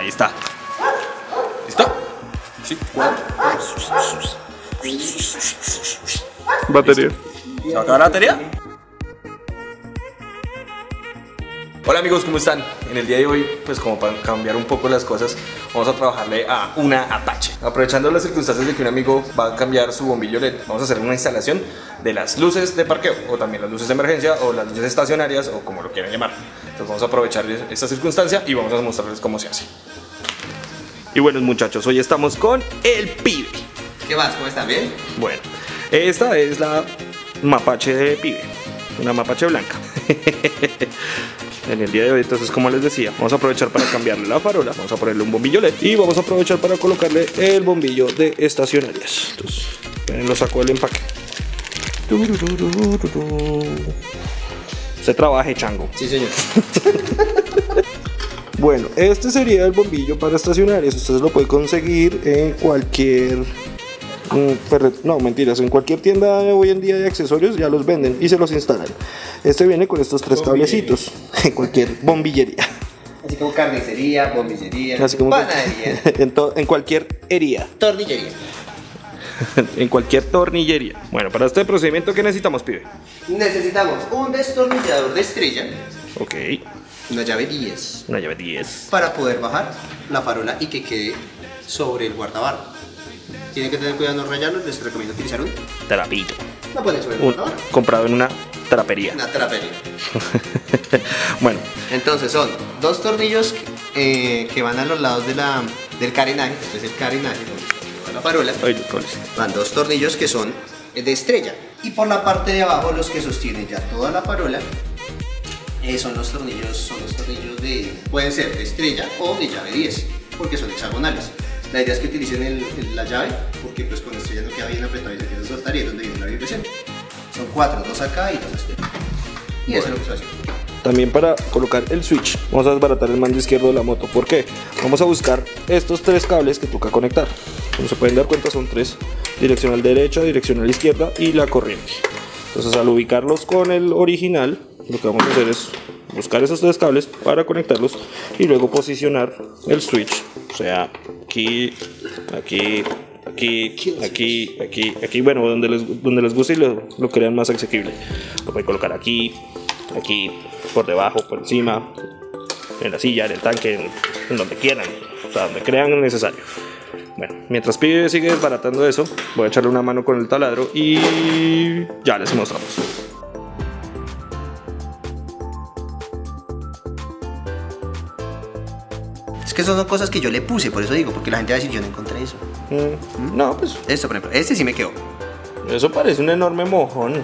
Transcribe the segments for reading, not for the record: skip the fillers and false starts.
Ahí está. ¿Listo? Sí. Batería. ¿Se va a acabar la batería? Hola amigos, ¿cómo están? En el día de hoy, pues como para cambiar un poco las cosas, vamos a trabajarle a una Apache. Aprovechando las circunstancias de que un amigo va a cambiar su bombillo LED, vamos a hacer una instalación de las luces de parqueo, o también las luces de emergencia, o las luces estacionarias, o como lo quieran llamar. Entonces vamos a aprovechar esta circunstancia y vamos a mostrarles cómo se hace. Y bueno muchachos, hoy estamos con el pibe. ¿Qué más? ¿Cómo están? ¿Bien? Bueno, esta es la mapache de pibe, una mapache blanca. En el día de hoy, entonces, como les decía, vamos a aprovechar para cambiarle la farola, vamos a ponerle un bombillo LED y vamos a aprovechar para colocarle el bombillo de estacionarias. Entonces, lo saco del empaque. Se trabaje, chango. Sí, señor. Bueno, este sería el bombillo para estacionarias. Ustedes lo pueden conseguir en cualquier... no, mentiras, en cualquier tienda hoy en día de accesorios ya los venden y se los instalan. Este viene con estos tres cablecitos en cualquier bombillería. Así como carnicería, bombillería, Así como panadería, en cualquier hería. tornillería. En cualquier tornillería. Bueno, para este procedimiento, ¿qué necesitamos, pibe? Necesitamos un destornillador de estrella, Ok, una llave 10, una llave 10. para poder bajar la farola y que quede sobre el guardabarro. Tienen que tener cuidado no rayarlo, les recomiendo utilizar un Trapito. no ponen sobre el guardabarro, Comprado en una trapería. una trapería. Bueno, Entonces son dos tornillos que van a los lados del carenaje. Este es el carenaje donde está la farola. Van dos tornillos que son de estrella. Y por la parte de abajo los que sostienen ya toda la farola son los tornillos de, pueden ser de estrella o de llave 10, porque son hexagonales. La idea es que utilicen la llave, porque pues con estrella no queda bien apretado y se empieza a soltar y es donde viene la vibración. Son 4, 2 acá y 2 acá. Y eso es lo que estoy haciendo. también para colocar el switch vamos a desbaratar el mando izquierdo de la moto. ¿Por qué? Vamos a buscar estos tres cables que toca conectar. Como se pueden dar cuenta, son tres: direccional derecha, direccional izquierda y la corriente. Entonces, al ubicarlos con el original, lo que vamos a hacer es buscar esos tres cables para conectarlos y luego posicionar el switch. O sea, aquí, aquí, aquí, aquí, aquí, aquí, bueno, donde les guste y lo crean más asequible. Lo pueden colocar aquí, aquí, por debajo, por encima, en la silla, en el tanque, en donde quieran, o sea, donde crean necesario. Bueno, mientras pibe sigue desbaratando eso, voy a echarle una mano con el taladro y ya les mostramos. Es que esas son cosas que yo le puse, por eso digo, porque la gente va a decir, yo no encontré eso. No, pues Esto, por ejemplo, este sí me quedó. eso parece un enorme mojón.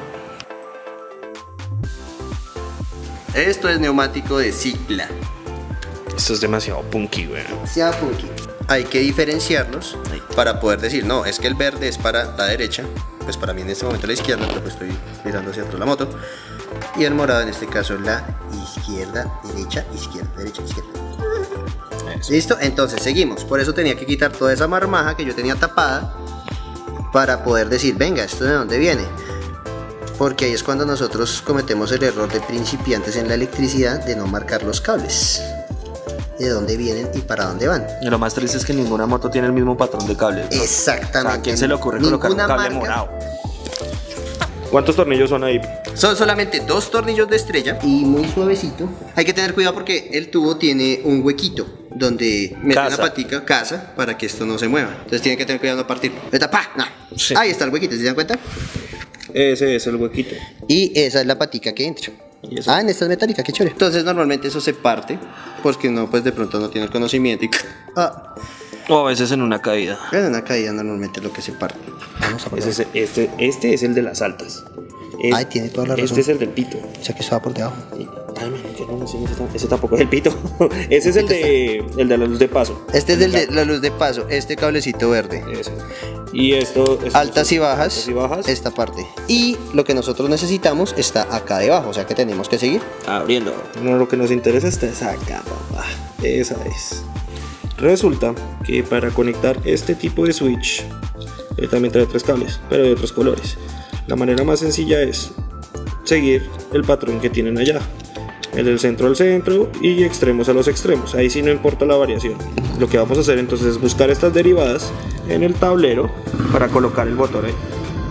Esto es neumático de Cicla. Esto es demasiado punky, güey. Demasiado funky. Hay que diferenciarlos para poder decir, no, es que el verde es para la derecha, pues para mí en este momento la izquierda, pero pues estoy mirando hacia atrás la moto. Y el morado en este caso es la izquierda, derecha, izquierda, derecha, izquierda. Eso. ¿Listo? Entonces seguimos. Por eso tenía que quitar toda esa marmaja que yo tenía tapada para poder decir, venga, ¿esto de dónde viene? Porque ahí es cuando nosotros cometemos el error de principiantes en la electricidad de no marcar los cables, de dónde vienen y para dónde van. Y lo más triste es que ninguna moto tiene el mismo patrón de cables, ¿no? Exactamente. ¿A quién se le ocurre colocar un Ninguna cable marca. morado? ¿Cuántos tornillos son ahí? Son solamente dos tornillos de estrella y muy suavecito. Hay que tener cuidado porque el tubo tiene un huequito donde meten la patica, casa, para que esto no se mueva. Entonces tienen que tener cuidado no partir. ¡Pah! No. Sí. Ahí está el huequito, ¿se dan cuenta? Ese es el huequito. Y esa es la patica que entra. En esta es metálica, qué chévere. Entonces normalmente eso se parte porque no, pues de pronto no tiene el conocimiento y O a veces en una caída. en una caída normalmente es lo que se parte. Vamos a probar. Este es el de las altas. Ay, tiene toda la razón. Este es el del pito. O sea que eso va por debajo. Ay, man, que no, ese tampoco es el pito. Ese es el de la luz de paso. Este es el de la luz de paso, este cablecito verde. Ese. Y esto Altas y bajas, altas y bajas. esta parte. Y lo que nosotros necesitamos está acá debajo, o sea que tenemos que seguir abriendo. No, lo que nos interesa está acá, papá. Esa es. Resulta que para conectar este tipo de switch también trae tres cables, pero de otros colores. La manera más sencilla es seguir el patrón que tienen allá. el del centro al centro y extremos a los extremos. Ahí sí no importa la variación. Lo que vamos a hacer entonces es buscar estas derivadas en el tablero para colocar el botón ahí.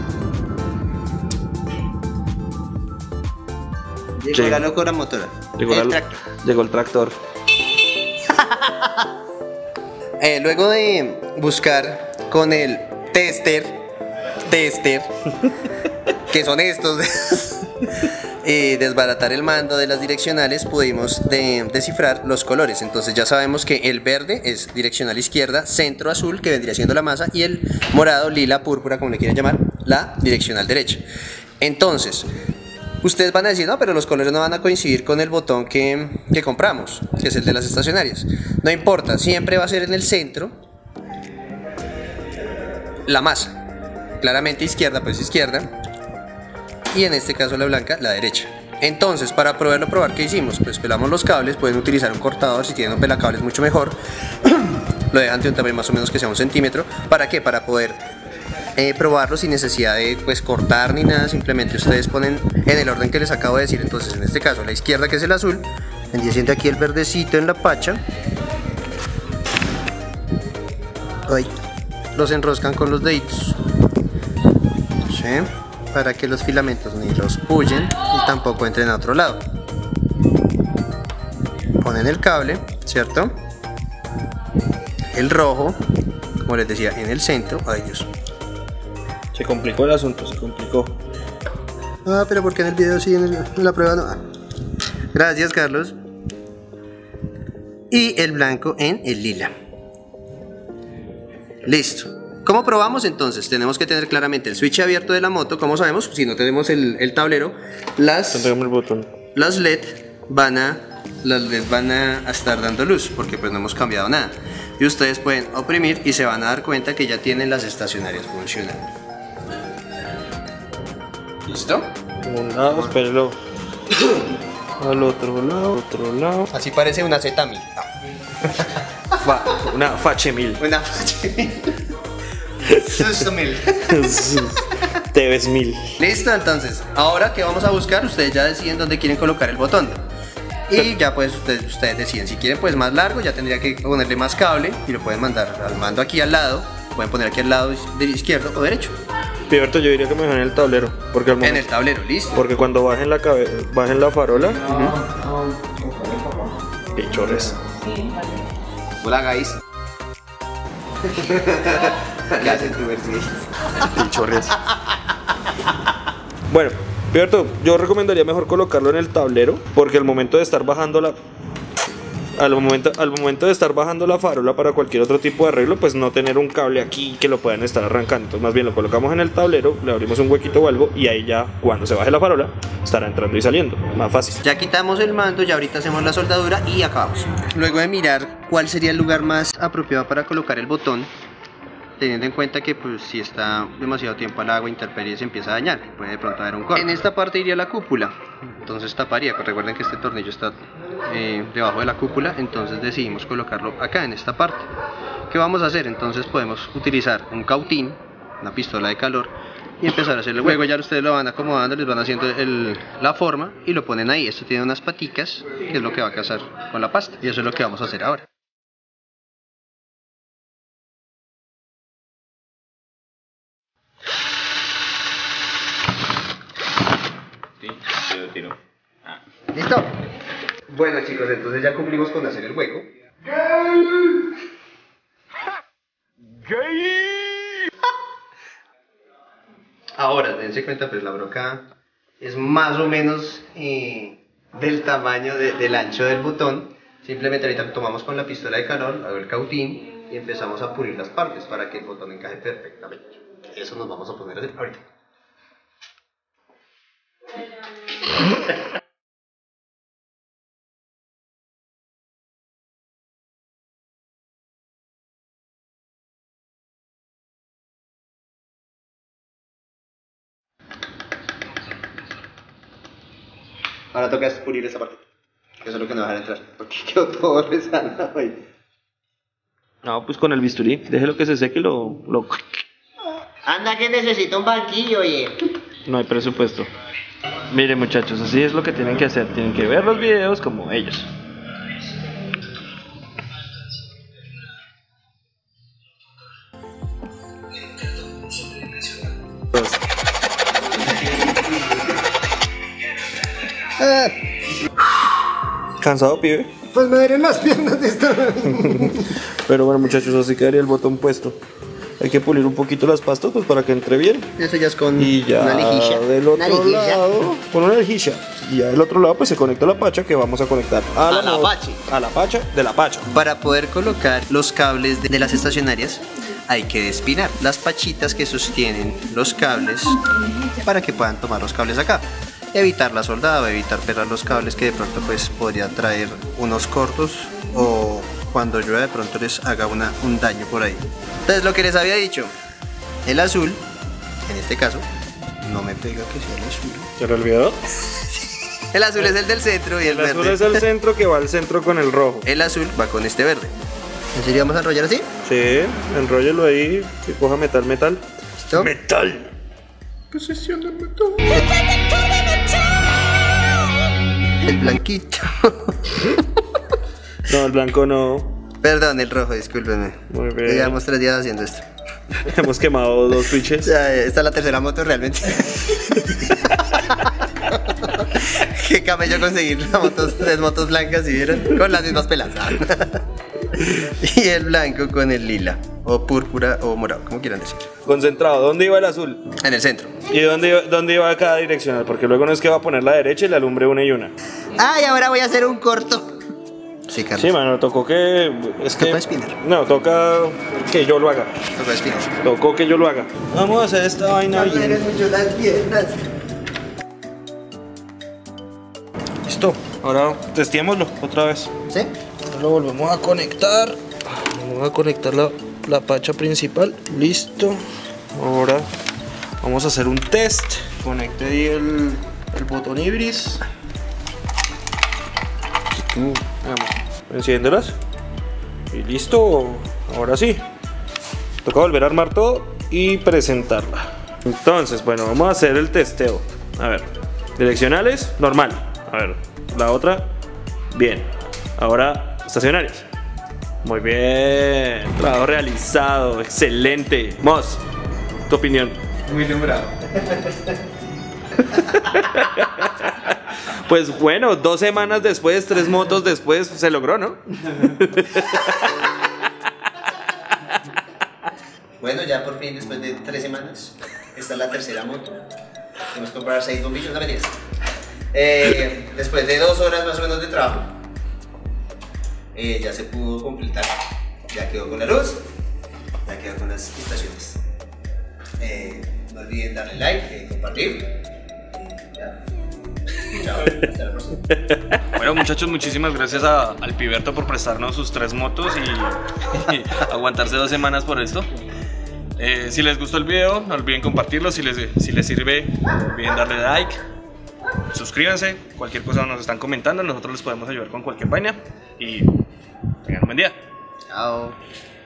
Llegó la locura motora. Llegó el tractor. Luego de buscar con el tester, que son estos, desbaratar el mando de las direccionales, pudimos descifrar los colores. Entonces ya sabemos que el verde es direccional izquierda, centro azul, que vendría siendo la masa, y el morado, lila, púrpura, como le quieran llamar, la direccional derecha. Entonces, ustedes van a decir, no, pero los colores no van a coincidir con el botón que compramos, que es el de las estacionarias. No importa, siempre va a ser en el centro la masa. Claramente izquierda, pues izquierda. Y en este caso la blanca, la derecha. Entonces, para poderlo probar, ¿qué hicimos? Pues pelamos los cables, pueden utilizar un cortador, si tienen un pelacables mucho mejor. Lo dejan de un tamaño más o menos que sea 1 centímetro. ¿Para qué? Para poder probarlo sin necesidad de pues cortar ni nada. Simplemente ustedes ponen en el orden que les acabo de decir. Entonces en este caso la izquierda, que es el azul, vendría siendo aquí el verdecito en la pacha. Ahí los enroscan con los deditos, ¿sí? Para que los filamentos ni los pullen y tampoco entren a otro lado. Ponen el cable, ¿cierto? El rojo, como les decía, en el centro. Ay, Dios, Se complicó el asunto, se complicó. ah, pero ¿por qué en el video sí, en la prueba no? Gracias, Carlos. Y el blanco en el lila. Listo. ¿Cómo probamos entonces? Tenemos que tener claramente el switch abierto de la moto. ¿Cómo sabemos? Si no tenemos el tablero, las LED van a estar dando luz, porque pues no hemos cambiado nada. Y ustedes pueden oprimir y se van a dar cuenta que ya tienen las estacionarias funcionando. ¿Listo? Un lado, espérelo. Al otro lado. Así parece una Z1000. Una Fachemil. Una Fachemil. Te ves 1000. Listo, entonces, ahora que vamos a buscar, ustedes ya deciden dónde quieren colocar el botón. Y ya pues ustedes deciden, si quieren pues más largo, ya tendría que ponerle más cable y lo pueden mandar al mando aquí al lado. Pueden poner aquí al lado de izquierdo o derecho. Piberto, yo diría que mejor en el tablero, porque en el tablero, listo. Porque cuando bajen la farola, pichorres. Hola, guys. ¿Qué hacen tu Mercedes? Pichorres. Bueno, Piberto, yo recomendaría mejor colocarlo en el tablero, porque al momento de estar bajando al momento de estar bajando la farola para cualquier otro tipo de arreglo, pues no tener un cable aquí que lo puedan estar arrancando. Entonces más bien lo colocamos en el tablero, le abrimos un huequito o algo y ahí ya cuando se baje la farola estará entrando y saliendo, más fácil. Ya quitamos el mando, ya ahorita hacemos la soldadura y acabamos. Luego de mirar cuál sería el lugar más apropiado para colocar el botón, teniendo en cuenta que pues si está demasiado tiempo al agua, intemperie, se empieza a dañar, puede de pronto haber un corte. En esta parte iría la cúpula, entonces taparía. Recuerden que este tornillo está debajo de la cúpula, entonces decidimos colocarlo acá en esta parte. ¿Qué vamos a hacer? Entonces podemos utilizar un cautín, una pistola de calor, y empezar a hacerle hueco. Ya ustedes lo van acomodando, les van haciendo la forma y lo ponen ahí. Esto tiene unas paticas, que es lo que va a casar con la pasta, y eso es lo que vamos a hacer ahora. ¿Listo? Bueno, chicos, entonces ya cumplimos con hacer el hueco. Ahora, dense cuenta, pues la broca es más o menos del tamaño del ancho del botón. Simplemente ahorita lo tomamos con la pistola de calor, hago el cautín y empezamos a pulir las partes para que el botón encaje perfectamente. Eso nos vamos a poner a hacer ahorita. Ahora toca pulir esa parte. Eso es lo que no va a dejar entrar. Porque quedó todo resanado ahí. No, pues con el bisturí, déjelo que se seque y lo... Anda que necesita un banquillo, oye. no hay presupuesto. Miren muchachos, así es lo que tienen que hacer. Tienen que ver los videos como ellos. ¿Cansado, pibe? Pues me duelen las piernas de esta. Pero bueno muchachos, así quedaría el botón puesto. Hay que pulir un poquito las pastas pues para que entre bien. Eso ya es con y ya una lejilla. Del otro lado, con una lejilla. Y ya del otro lado pues se conecta la pacha que vamos a conectar a la pacha de la pacha. Para poder colocar los cables de las estacionarias hay que despinar las pachitas que sostienen los cables para que puedan tomar los cables acá. Evitar la soldada, evitar pegar los cables que de pronto pues podría traer unos cortos o cuando llueva de pronto les haga un daño por ahí. Entonces lo que les había dicho, el azul, en este caso, no me pega que sea el azul. ¿Se lo olvidó? El azul es el del centro y el verde. El azul es el centro que va al centro con el rojo. El azul va con este verde. ¿En serio vamos a enrollar así? Sí, enróllelo ahí, que coja metal. ¿Listo? ¡Metal! Posesión del metal. El blanquito. No, el blanco no. Perdón, el rojo, discúlpenme. Muy bien. Llevamos 3 días haciendo esto. Hemos quemado 2 switches. Ya, esta es la tercera moto realmente. Qué camello conseguir tres motos blancas, si vieron, con las mismas pelas. Y el blanco con el lila, o púrpura, o morado, como quieran decir. Concentrado, ¿dónde iba el azul? En el centro. ¿Y dónde iba cada direccional? Porque luego no es que va a poner la derecha y la alumbre una y una. Ah, y ahora voy a hacer un corto. Sí, Carlos. Sí, mano, tocó que... Es que... Toca espinar. No, toca que yo lo haga. Toca espinar. Tocó que yo lo haga. Vamos a hacer esta vaina bien. Mucho las piernas. Listo, ahora testémoslo otra vez. ¿Sí? Ahora lo volvemos a conectar. Vamos a conectar la pacha principal. Listo. Ahora vamos a hacer un test. Conecte ahí el botón Ibris. Vamos, enciéndelas. Y listo. Ahora sí. Toca volver a armar todo y presentarla. Entonces, bueno, vamos a hacer el testeo. A ver, direccionales, normal. A ver, la otra, bien. Ahora, estacionarias. Muy bien. Trabajo realizado, excelente. Moss, tu opinión. Muy logrado. Pues bueno, 2 semanas después, 3 motos después, se logró, ¿no? Bueno, ya por fin, después de 3 semanas, esta es la tercera moto. Tenemos que comprar 6 bombillos, no mentiras. Después de 2 horas más o menos de trabajo, ya se pudo completar. Ya quedó con la luz, ya quedó con las estaciones. No olviden darle like, compartir. Ya. Chao, hasta la próxima. Bueno muchachos, muchísimas gracias al Piberto por prestarnos sus 3 motos y aguantarse 2 semanas por esto. Si les gustó el video, no olviden compartirlo. Si les sirve, no olviden darle like. Suscríbanse, cualquier cosa nos están comentando, nosotros les podemos ayudar con cualquier vaina y tengan un buen día. Chao.